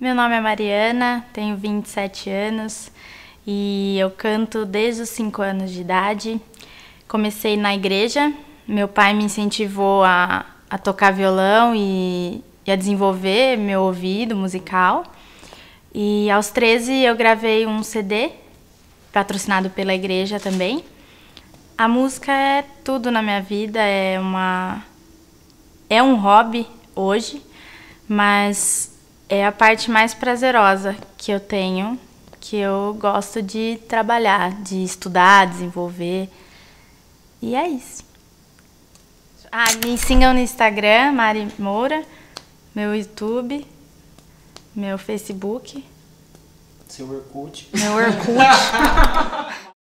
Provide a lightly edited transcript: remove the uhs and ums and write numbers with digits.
Meu nome é Mariana, tenho 27 anos e eu canto desde os 5 anos de idade. Comecei na igreja, meu pai me incentivou a tocar violão e a desenvolver meu ouvido musical. E aos 13 eu gravei um CD, patrocinado pela igreja também. A música é tudo na minha vida, é um hobby hoje, mas é a parte mais prazerosa que eu tenho, que eu gosto de trabalhar, de estudar, desenvolver. E é isso. Me sigam no Instagram, Mari Moura, meu YouTube, meu Facebook. Seu Orkut. Meu Orkut.